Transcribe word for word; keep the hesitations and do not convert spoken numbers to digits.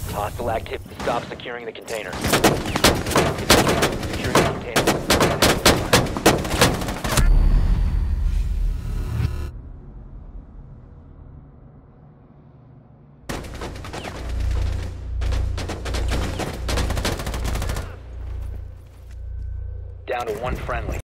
Hostile activity. Stop securing the container. Securing the container. Down to one friendly.